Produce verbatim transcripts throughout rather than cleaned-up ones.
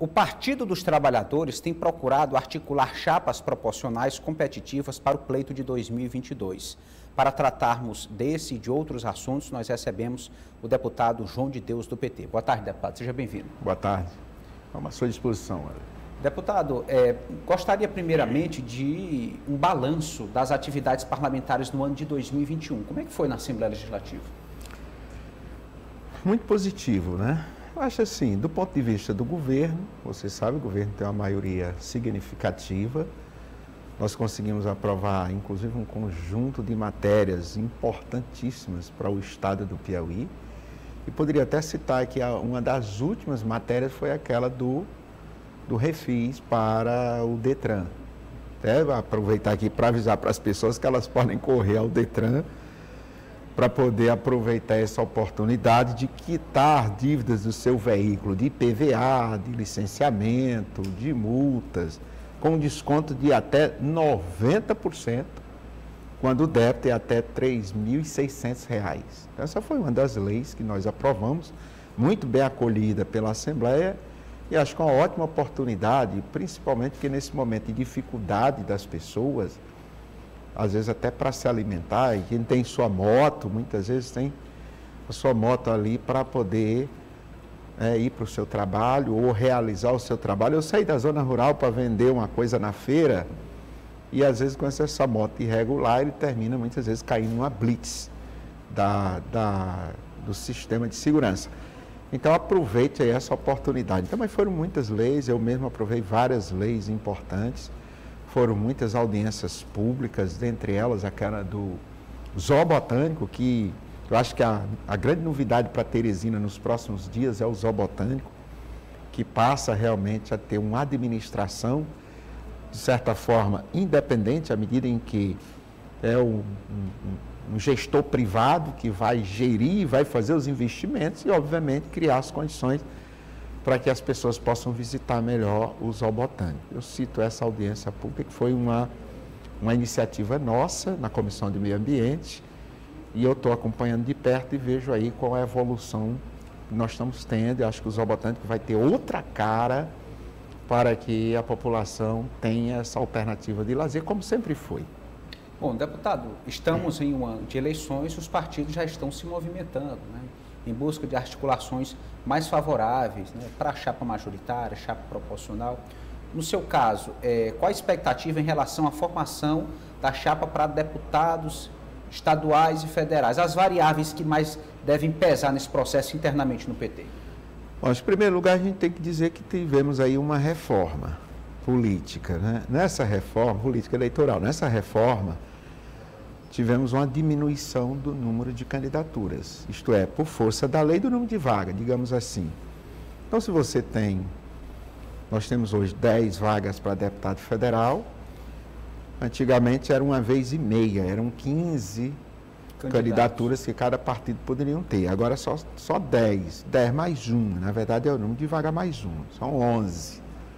O Partido dos Trabalhadores tem procurado articular chapas proporcionais competitivas para o pleito de dois mil e vinte e dois. Para tratarmos desse e de outros assuntos, nós recebemos o deputado João de Deus, do P T. Boa tarde, deputado. Seja bem-vindo. Boa tarde. Estamos à sua disposição. Deputado, é, gostaria primeiramente de um balanço das atividades parlamentares no ano de dois mil e vinte e um. Como é que foi na Assembleia Legislativa? Muito positivo, né? Eu acho assim, do ponto de vista do governo, você sabe, o governo tem uma maioria significativa. Nós conseguimos aprovar, inclusive, um conjunto de matérias importantíssimas para o estado do Piauí. E poderia até citar que uma das últimas matérias foi aquela do, do refis para o Detran. Até aproveitar aqui para avisar para as pessoas que elas podem correr ao Detran para poder aproveitar essa oportunidade de quitar dívidas do seu veículo de I P V A, de licenciamento, de multas, com desconto de até noventa por cento, quando o débito é até três mil e seiscentos reais. Então, essa foi uma das leis que nós aprovamos, muito bem acolhida pela Assembleia, e acho que é uma ótima oportunidade, principalmente porque nesse momento de dificuldade das pessoas, às vezes até para se alimentar, e quem tem sua moto, muitas vezes tem a sua moto ali para poder é, ir para o seu trabalho ou realizar o seu trabalho. Eu saí da zona rural para vender uma coisa na feira e às vezes com essa moto irregular ele termina muitas vezes caindo numa blitz da, da, do sistema de segurança. Então aproveite aí essa oportunidade. Então, mas foram muitas leis, eu mesmo aprovei várias leis importantes. Foram muitas audiências públicas, dentre elas aquela do zoobotânico, que eu acho que a, a grande novidade para Teresina nos próximos dias é o zoobotânico, que passa realmente a ter uma administração, de certa forma, independente, à medida em que é um, um, um gestor privado que vai gerir, vai fazer os investimentos e, obviamente, criar as condições para que as pessoas possam visitar melhor o zoobotânico. Eu cito essa audiência pública, que foi uma, uma iniciativa nossa na Comissão de Meio Ambiente, e eu estou acompanhando de perto e vejo aí qual é a evolução que nós estamos tendo. Eu acho que o zoobotânico vai ter outra cara para que a população tenha essa alternativa de lazer, como sempre foi. Bom, deputado, estamos em um ano de eleições, os partidos já estão se movimentando, né, em busca de articulações mais favoráveis, né, para a chapa majoritária, chapa proporcional. No seu caso, é, qual a expectativa em relação à formação da chapa para deputados estaduais e federais? As variáveis que mais devem pesar nesse processo internamente no P T? Bom, em primeiro lugar, a gente tem que dizer que tivemos aí uma reforma política, né? Nessa reforma, política eleitoral, nessa reforma, tivemos uma diminuição do número de candidaturas, isto é, por força da lei do número de vaga, digamos assim. Então, se você tem, nós temos hoje dez vagas para deputado federal, antigamente era uma vez e meia, eram quinze Candidatos. candidaturas que cada partido poderiam ter, agora só, só dez, dez mais uma, na verdade é o número de vaga mais uma, são onze.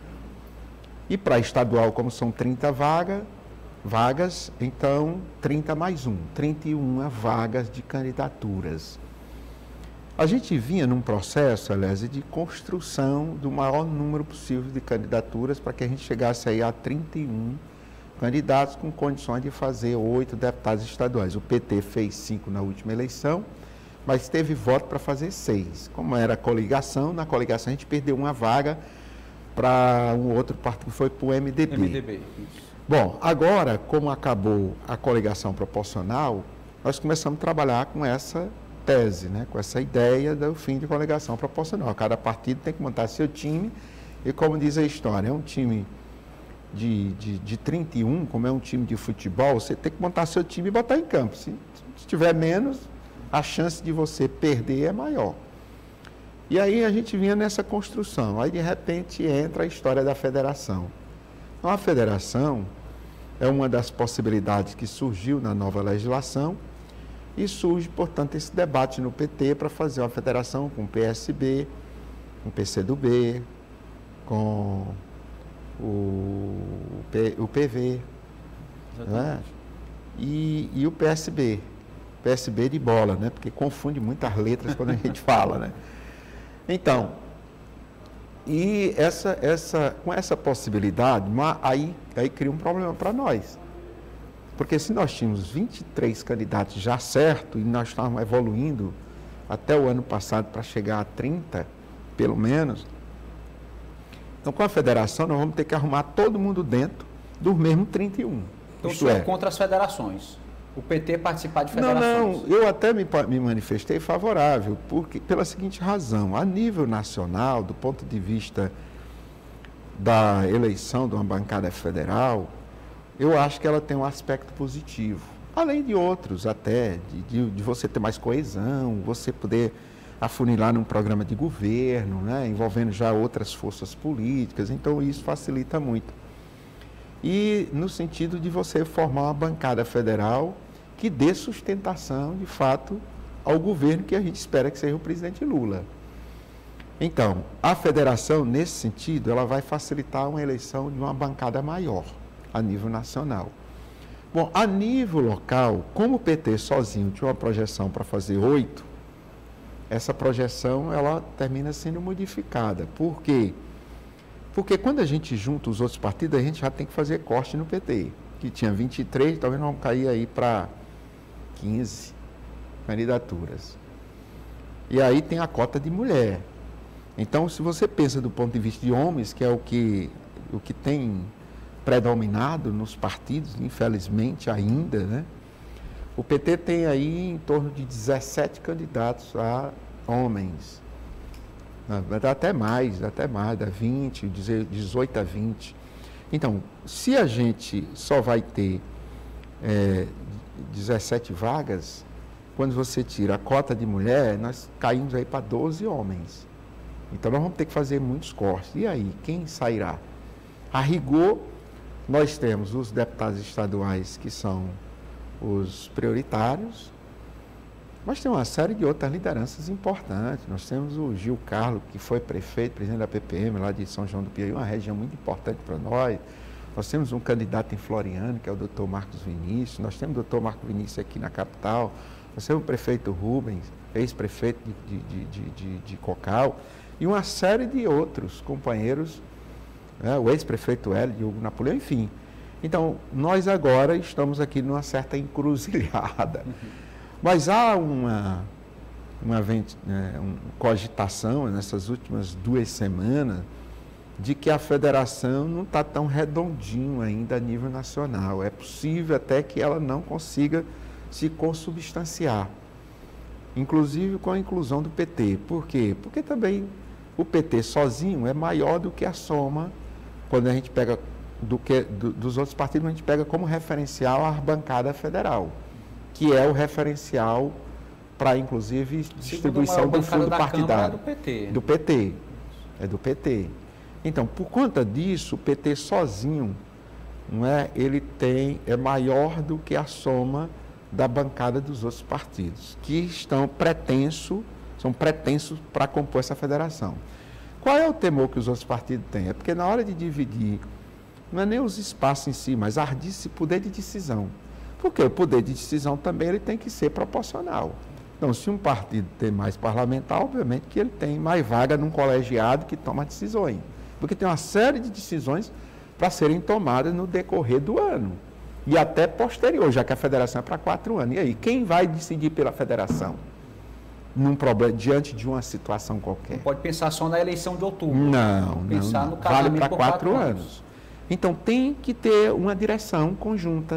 E para estadual, como são trinta vagas, vagas, então trinta mais um, trinta e uma vagas de candidaturas. A gente vinha num processo, aliás, de construção do maior número possível de candidaturas para que a gente chegasse aí a trinta e um candidatos com condições de fazer oito deputados estaduais. O P T fez cinco na última eleição, mas teve voto para fazer seis. Como era coligação, na coligação a gente perdeu uma vaga para um outro partido, que foi para o M D B. M D B, isso. Bom, agora, como acabou a coligação proporcional, nós começamos a trabalhar com essa tese, né, com essa ideia do fim de coligação proporcional. Cada partido tem que montar seu time e, como diz a história, é um time de, de, de trinta e um, como é um time de futebol, você tem que montar seu time e botar em campo. Se, se tiver menos, a chance de você perder é maior. E aí a gente vinha nessa construção, aí de repente entra a história da federação. Então, a federação é uma das possibilidades que surgiu na nova legislação e surge, portanto, esse debate no P T para fazer uma federação com o P S B, com o P C do B, com o, P, o P V, né? e, e o P S B. P S B de bola, né? Porque confunde muitas letras quando a gente fala, né? Então, E essa, essa, com essa possibilidade, aí, aí cria um problema para nós. Porque se nós tínhamos vinte e três candidatos já certo, e nós estávamos evoluindo até o ano passado para chegar a trinta, pelo menos, então com a federação nós vamos ter que arrumar todo mundo dentro dos mesmos trinta e um. Então o senhor é contra as federações? O P T participar de federações? Não, não, eu até me, me manifestei favorável, porque, pela seguinte razão, a nível nacional, do ponto de vista da eleição de uma bancada federal, eu acho que ela tem um aspecto positivo, além de outros até, de, de, de você ter mais coesão, você poder afunilar num programa de governo, né, envolvendo já outras forças políticas, então isso facilita muito. E no sentido de você formar uma bancada federal que dê sustentação, de fato, ao governo que a gente espera que seja o presidente Lula. Então, a federação, nesse sentido, ela vai facilitar uma eleição de uma bancada maior, a nível nacional. Bom, a nível local, como o P T sozinho tinha uma projeção para fazer oito, essa projeção, ela termina sendo modificada. Por quê? Porque quando a gente junta os outros partidos, a gente já tem que fazer corte no P T, que tinha vinte e três, talvez nós vamos cair aí para quinze candidaturas. E aí tem a cota de mulher. Então, se você pensa do ponto de vista de homens, que é o que, o que tem predominado nos partidos, infelizmente ainda, né? O P T tem aí em torno de dezessete candidatos a homens. Dá até mais, dá até mais, dá vinte, dezoito a vinte. Então, se a gente só vai ter é, dezessete vagas, quando você tira a cota de mulher, nós caímos aí para doze homens. Então, nós vamos ter que fazer muitos cortes. E aí, quem sairá? A rigor, nós temos os deputados estaduais, que são os prioritários, mas tem uma série de outras lideranças importantes. Nós temos o Gil Carlos, que foi prefeito, presidente da P P M, lá de São João do Piauí, uma região muito importante para nós. Nós temos um candidato em Floriano, que é o doutor Marcos Vinícius. Nós temos o doutor Marcos Vinícius aqui na capital. Nós temos o prefeito Rubens, ex-prefeito de, de, de, de, de Cocal, e uma série de outros companheiros, né, o ex-prefeito Hélio, Diogo Napoleão, enfim. Então, nós agora estamos aqui numa certa encruzilhada. Mas há uma, uma, né, uma cogitação nessas últimas duas semanas de que a federação não está tão redondinho ainda a nível nacional. É possível até que ela não consiga se consubstanciar, inclusive com a inclusão do P T. Por quê? Porque também o P T sozinho é maior do que a soma, quando a gente pega do que, do, dos outros partidos, a gente pega como referencial a bancada federal, que é o referencial para, inclusive, distribuição do fundo partidário. É do P T. Do P T. É do P T. Então, por conta disso, o P T sozinho, não é, ele tem, é maior do que a soma da bancada dos outros partidos, que estão pretenso, são pretensos para compor essa federação. Qual é o temor que os outros partidos têm? É porque na hora de dividir, não é nem os espaços em si, mas a poder de decisão. Porque o poder de decisão também ele tem que ser proporcional. Então, se um partido tem mais parlamentar, obviamente que ele tem mais vaga num colegiado que toma decisões. Porque tem uma série de decisões para serem tomadas no decorrer do ano. E até posterior, já que a federação é para quatro anos. E aí, quem vai decidir pela federação? Num problema, diante de uma situação qualquer. Não pode pensar só na eleição de outubro. Não, não. Pensar não. no casamento vale para por quatro, quatro anos. anos. Então, tem que ter uma direção conjunta.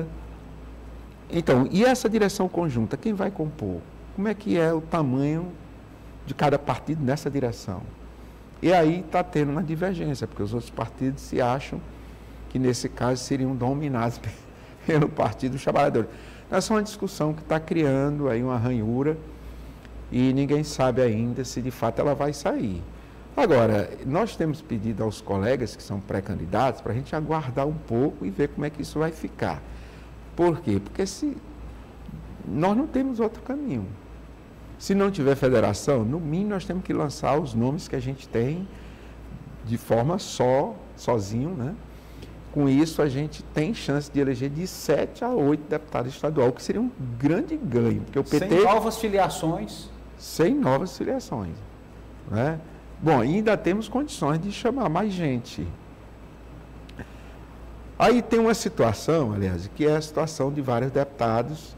Então, e essa direção conjunta, quem vai compor? Como é que é o tamanho de cada partido nessa direção? E aí está tendo uma divergência, porque os outros partidos se acham que, nesse caso, seriam dominados pelo Partido dos Trabalhadores. Essa é uma discussão que está criando aí uma ranhura e ninguém sabe ainda se, de fato, ela vai sair. Agora, nós temos pedido aos colegas que são pré-candidatos para a gente aguardar um pouco e ver como é que isso vai ficar. Por quê? Porque se nós não temos outro caminho. Se não tiver federação, no mínimo nós temos que lançar os nomes que a gente tem de forma só, sozinho, né? Com isso, a gente tem chance de eleger de sete a oito deputados estaduais, o que seria um grande ganho. Porque o P T, sem novas filiações. Sem novas filiações. Né? Bom, ainda temos condições de chamar mais gente. Aí tem uma situação, aliás, que é a situação de vários deputados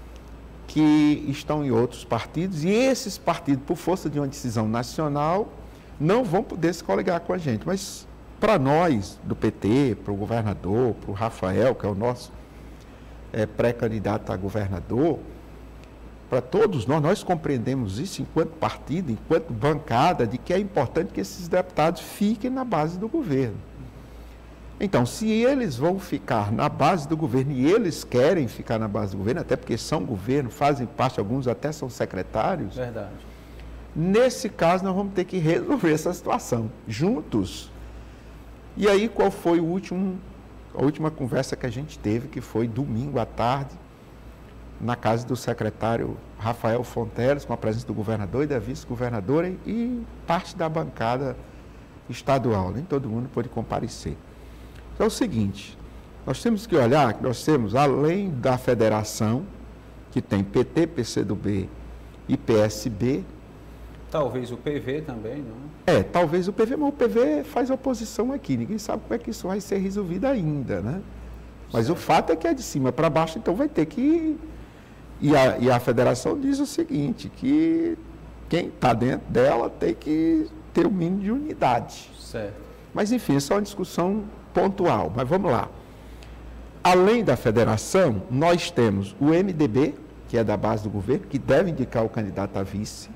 que estão em outros partidos, e esses partidos, por força de uma decisão nacional, não vão poder se coligar com a gente. Mas para nós, do P T, para o governador, para o Rafael, que é o nosso é, pré-candidato a governador, para todos nós, nós compreendemos isso enquanto partido, enquanto bancada, de que é importante que esses deputados fiquem na base do governo. Então, se eles vão ficar na base do governo, e eles querem ficar na base do governo, até porque são governo, fazem parte, alguns até são secretários. Verdade. Nesse caso, nós vamos ter que resolver essa situação, juntos. E aí, qual foi o último, a última conversa que a gente teve, que foi domingo à tarde, na casa do secretário Rafael Fonteles, com a presença do governador e da vice-governadora e parte da bancada estadual. Nem todo mundo pôde comparecer. Então é o seguinte, nós temos que olhar que nós temos, além da federação, que tem P T, P C do B e P S B. Talvez o P V também, não? É, talvez o P V, mas o P V faz oposição aqui, ninguém sabe como é que isso vai ser resolvido ainda, né? Mas certo. O fato é que é de cima para baixo, então vai ter que... E a, e a federação diz o seguinte, que quem está dentro dela tem que ter o mínimo de unidade. Certo. Mas, enfim, isso é uma discussão pontual. Mas vamos lá. Além da federação, nós temos o M D B, que é da base do governo, que deve indicar o candidato a vice.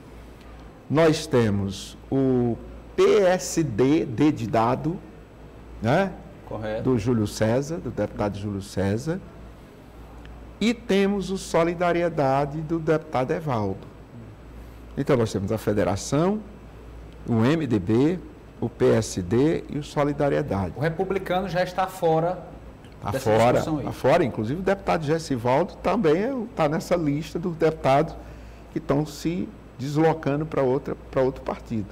Nós temos o P S D, D de dado, né? Correto. Do Júlio César, do deputado Júlio César. E temos o Solidariedade do deputado Evaldo. Então, nós temos a federação, o M D B, o P S D e o Solidariedade. O republicano já está fora Está dessa fora, discussão aí. Está fora. Inclusive, o deputado Gessivaldo também está nessa lista dos deputados que estão se deslocando para outra, para outro partido.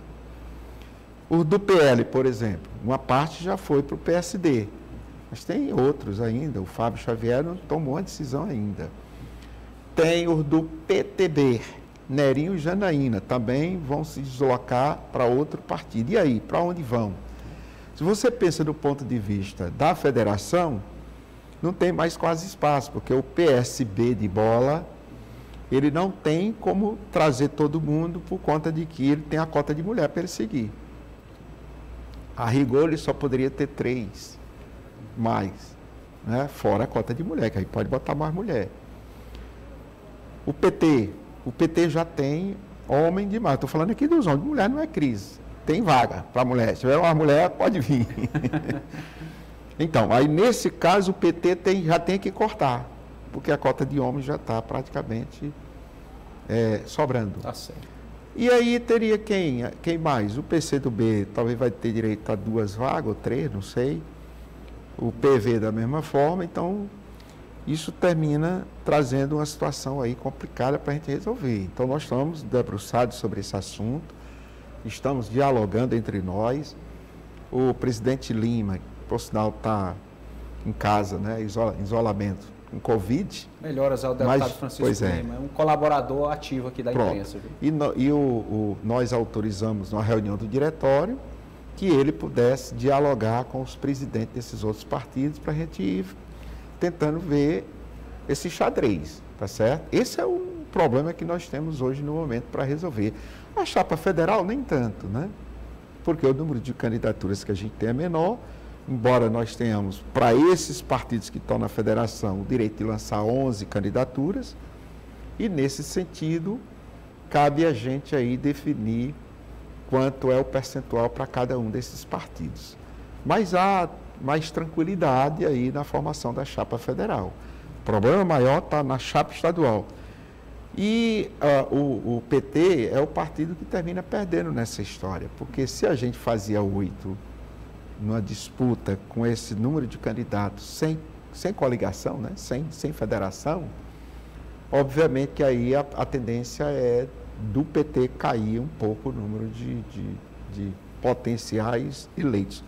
O do P L, por exemplo, uma parte já foi para o P S D. Mas tem outros ainda, o Fábio Xavier não tomou a decisão ainda. Tem o do P T B, Nerinho e Janaína, também vão se deslocar para outro partido. E aí, para onde vão? Se você pensa do ponto de vista da federação, não tem mais quase espaço, porque o P S B de bola, ele não tem como trazer todo mundo por conta de que ele tem a cota de mulher para ele seguir. A rigor, ele só poderia ter três. Mais, né? Fora a cota de mulher, que aí pode botar mais mulher. O P T, o P T já tem homem demais. Estou falando aqui dos homens, mulher não é crise. Tem vaga para mulher. Se tiver uma mulher, pode vir. Então, aí nesse caso o P T tem, já tem que cortar, porque a cota de homens já está praticamente é, sobrando. Tá certo. E aí teria quem? Quem mais? O P C do B talvez vai ter direito a duas vagas, ou três, não sei. O P V da mesma forma, então isso termina trazendo uma situação aí complicada para a gente resolver. Então nós estamos debruçados sobre esse assunto, estamos dialogando entre nós. O presidente Lima, por sinal, está em casa, né, isola, isolamento, com Covid. Melhoras ao deputado mas, Francisco pois é. Lima, é um colaborador ativo aqui da Pronto. imprensa. Viu? E, no, e o, o, nós autorizamos uma reunião do diretório que ele pudesse dialogar com os presidentes desses outros partidos para a gente ir tentando ver esse xadrez, tá certo? Esse é o problema que nós temos hoje no momento para resolver. A chapa federal, nem tanto, né? Porque o número de candidaturas que a gente tem é menor, embora nós tenhamos, para esses partidos que estão na federação, o direito de lançar onze candidaturas, e nesse sentido, cabe a gente aí definir quanto é o percentual para cada um desses partidos. Mas há mais tranquilidade aí na formação da chapa federal. O problema maior está na chapa estadual. E uh, o, o P T é o partido que termina perdendo nessa história, porque se a gente fazia oito numa disputa com esse número de candidatos sem, sem coligação, né? sem, sem federação, obviamente que aí a, a tendência é do P T cair um pouco o número de, de, de potenciais eleitos.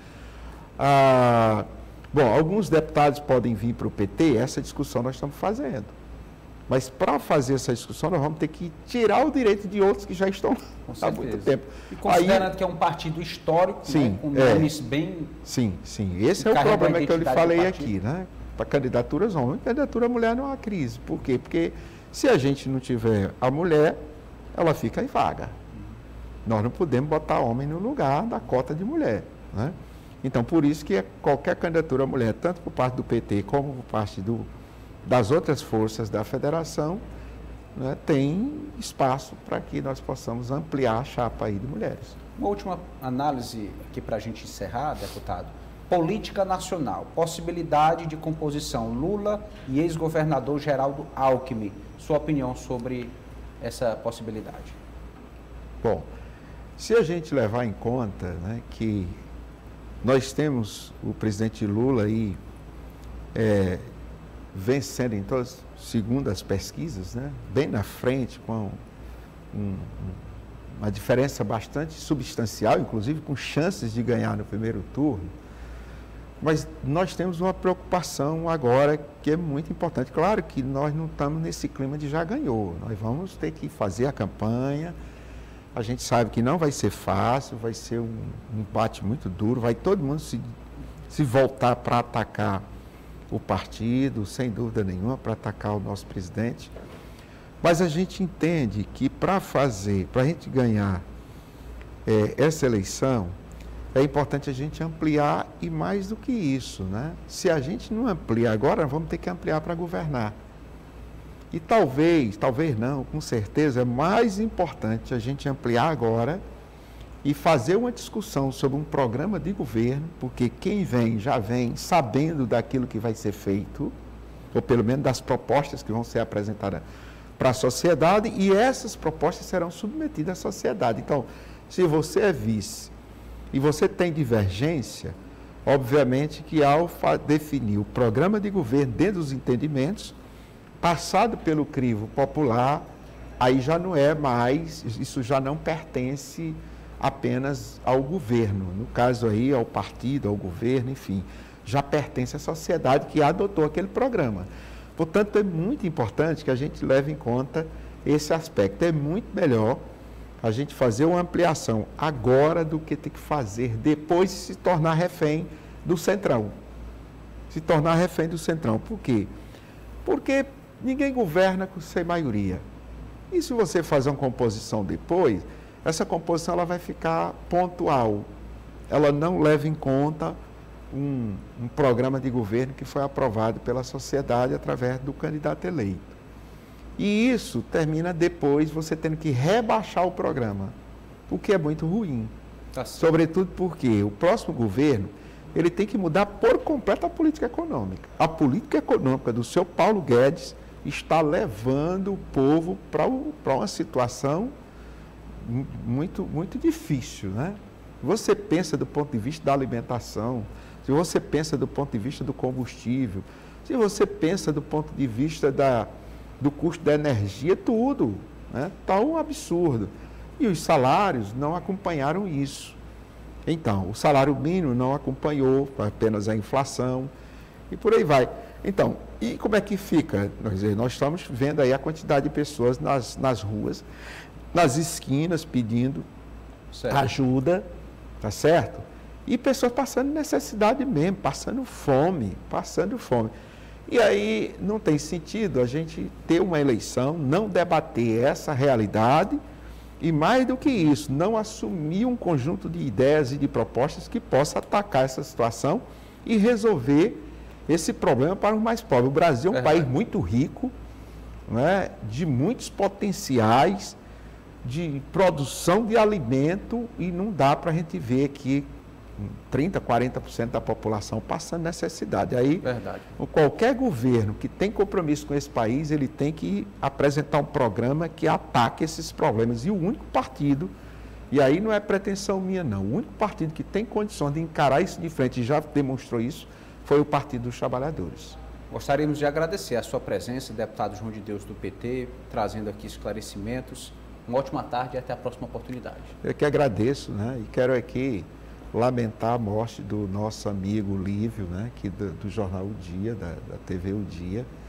Ah, bom, alguns deputados podem vir para o P T, essa discussão nós estamos fazendo. Mas para fazer essa discussão, nós vamos ter que tirar o direito de outros que já estão há muito tempo. E considerando Aí, que é um partido histórico, sim, né, com é, nomes bem... Sim, sim. Esse é o problema que eu lhe falei aqui, né? Para candidaturas homens, candidatura mulher não há crise. Por quê? Porque se a gente não tiver a mulher, ela fica em vaga. Nós não podemos botar homem no lugar da cota de mulher, né? Então, por isso que qualquer candidatura mulher, tanto por parte do P T como por parte do, das outras forças da federação, né, tem espaço para que nós possamos ampliar a chapa aí de mulheres. Uma última análise aqui para a gente encerrar, deputado. Política nacional, possibilidade de composição Lula e ex-governador Geraldo Alckmin. Sua opinião sobre essa possibilidade? Bom, se a gente levar em conta, né, que nós temos o presidente Lula aí é, vencendo em todas, segundo as pesquisas, né, bem na frente, com um, uma diferença bastante substancial, inclusive com chances de ganhar no primeiro turno. Mas nós temos uma preocupação agora que é muito importante. Claro que nós não estamos nesse clima de já ganhou. Nós vamos ter que fazer a campanha. A gente sabe que não vai ser fácil, vai ser um embate muito duro, vai todo mundo se, se voltar para atacar o partido, sem dúvida nenhuma, para atacar o nosso presidente. Mas a gente entende que para fazer, para a gente ganhar é, essa eleição, é importante a gente ampliar e mais do que isso, né? Se a gente não amplia agora, vamos ter que ampliar para governar. E talvez, talvez não, com certeza, é mais importante a gente ampliar agora e fazer uma discussão sobre um programa de governo, porque quem vem já vem sabendo daquilo que vai ser feito, ou pelo menos das propostas que vão ser apresentadas para a sociedade, e essas propostas serão submetidas à sociedade. Então, se você é vice e você tem divergência, obviamente que ao definir o programa de governo dentro dos entendimentos, passado pelo crivo popular, aí já não é mais, isso já não pertence apenas ao governo, no caso aí ao partido, ao governo, enfim, já pertence à sociedade que adotou aquele programa. Portanto, é muito importante que a gente leve em conta esse aspecto. É muito melhor a gente fazer uma ampliação agora do que ter que fazer depois de se tornar refém do Centrão. Se tornar refém do Centrão. Por quê? Porque ninguém governa sem maioria. E se você fazer uma composição depois, essa composição ela vai ficar pontual. Ela não leva em conta um, um programa de governo que foi aprovado pela sociedade através do candidato eleito. E isso termina depois você tendo que rebaixar o programa, o que é muito ruim. Tá. Sobretudo porque o próximo governo ele tem que mudar por completo a política econômica. A política econômica do seu Paulo Guedes está levando o povo para uma situação muito, muito difícil, né? Você pensa do ponto de vista da alimentação, se você pensa do ponto de vista do combustível, se você pensa do ponto de vista da, do custo da energia, tudo, né? Está um absurdo. E os salários não acompanharam isso. Então, o salário mínimo não acompanhou, apenas a inflação, e por aí vai. Então, e como é que fica? Nós, nós estamos vendo aí a quantidade de pessoas nas, nas ruas, nas esquinas, pedindo certo. ajuda, tá certo? E pessoas passando necessidade mesmo, passando fome, passando fome. E aí não tem sentido a gente ter uma eleição, não debater essa realidade e, mais do que isso, não assumir um conjunto de ideias e de propostas que possa atacar essa situação e resolver esse problema para os mais pobres. O Brasil é um é. país muito rico, né, de muitos potenciais de produção de alimento e não dá para a gente ver aqui trinta, quarenta por cento da população passando necessidade. Aí, Verdade. qualquer governo que tem compromisso com esse país, ele tem que apresentar um programa que ataque esses problemas. E o único partido, e aí não é pretensão minha não, o único partido que tem condições de encarar isso de frente e já demonstrou isso, foi o Partido dos Trabalhadores. Gostaríamos de agradecer a sua presença, deputado João de Deus do P T, trazendo aqui esclarecimentos. Uma ótima tarde e até a próxima oportunidade. Eu que agradeço, né? E quero aqui lamentar a morte do nosso amigo Lívio, né? Que do, do jornal O Dia, da, da T V O Dia.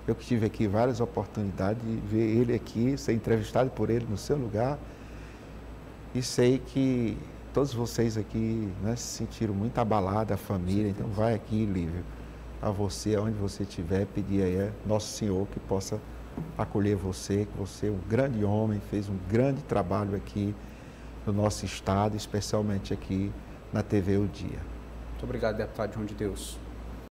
Eu que tive aqui várias oportunidades de ver ele aqui, ser entrevistado por ele no seu lugar. E sei que todos vocês aqui, né, se sentiram muito abalados, a família. Então vai aqui, Lívio, a você, aonde você estiver, pedir aí a Nosso Senhor que possa acolher você, que você é um grande homem, fez um grande trabalho aqui no nosso estado, especialmente aqui na T V O Dia. Muito obrigado, deputado João de Deus.